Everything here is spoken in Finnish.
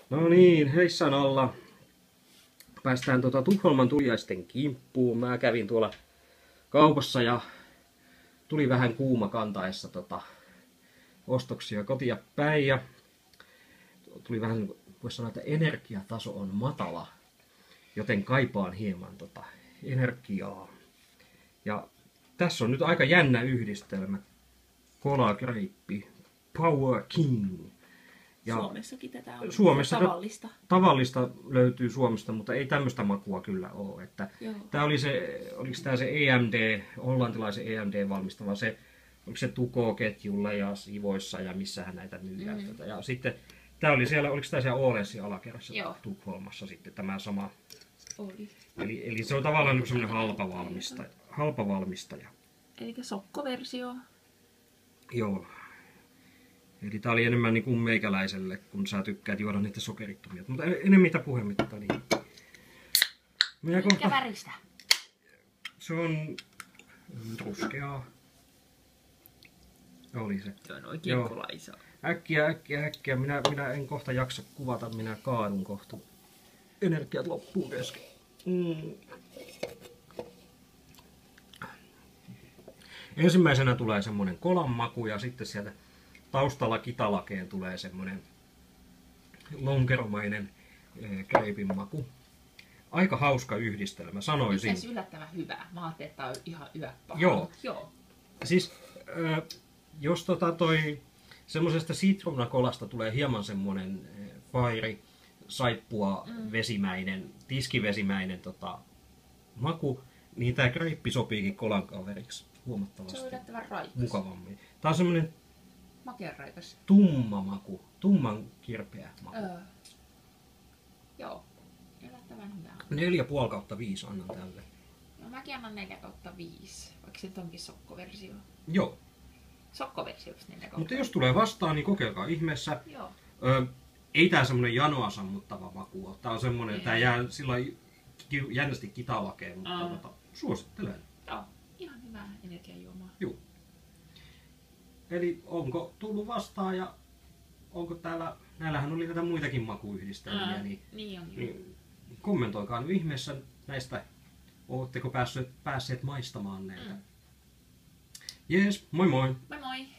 No niin, heissan alla. Päästään Tukholman tuliaisten kimppuun. Mä kävin tuolla kaupassa ja tuli vähän kuuma kantaessa ostoksia kotia päin. Ja tuli vähän, voisi sanoa, että energiataso on matala, joten kaipaan hieman energiaa. Ja tässä on nyt aika jännä yhdistelmä. Cola Grape, Power King. Ja Suomessakin tätä on Suomessa tavallista löytyy Suomesta, mutta ei tämmöistä makua kyllä ole. Että tää oli oliko tämä se EMD, hollantilaisen EMD valmistava, oliko se Tuko-ketjulla ja Sivoissa ja missähän näitä myydään. Ja sitten tämä oli siellä, oliko tämä siellä Åhlénsin alakerrassa Tukholmassa sitten tämä sama. Oli. Eli se on tavallaan niin semmoinen halpa valmistaja. Eli sokkoversio. Joo. Eli tää oli enemmän niin kuin meikäläiselle, kun sä tykkäät juoda niitä sokerittomia. Mutta ennen mitä puhemmittä. Niin. Mikä väristä? Se on ruskeaa. Oli se. Se on oikein kolaisa. Äkkiä. Minä en kohta jaksa kuvata, minä kaadun kohta. Energiat loppuu kesken. Ensimmäisenä tulee semmonen kolan maku ja sitten sieltä taustalla kitalakeen tulee semmonen lonkeromainen greipin maku. Aika hauska yhdistelmä, sanoisin. Itse yllättävän hyvä. Mä ajattelin, että tää on ihan yöpaha. Joo. Siis jos semmosesta sitruunakolasta tulee hieman semmonen fairi, saippua vesimäinen, tiskivesimäinen maku, niin tää greippi sopiikin kolan kaveriksi huomattavasti. Se on yllättävän raikas. Mukavammin. Tää on semmonen makean raikas. Tumma maku, tumman kirpeä maku. Joo, yllättävän hyvä. 4,5/5 annan tälle. No mäkin annan 4/5, vaikka se onkin sokkoversio. Joo. Sokkoversioksi 4/5. Mutta jos tulee vastaan, niin kokeilkaa ihmeessä. Joo. Ei tää semmonen janoa sammuttava maku ole. Tää on semmonen, tää jää sillä jännästi kitalakeen, mutta suosittelen. Joo, ihan hyvä energiajuomaa. Joo. Eli onko tullut vastaan ja onko näillähän oli näitä muitakin makuyhdistelmiä, niin kommentoikaa nyt ihmeessä näistä, ootteko päässeet maistamaan näitä. Jees, moi moi! Moi moi!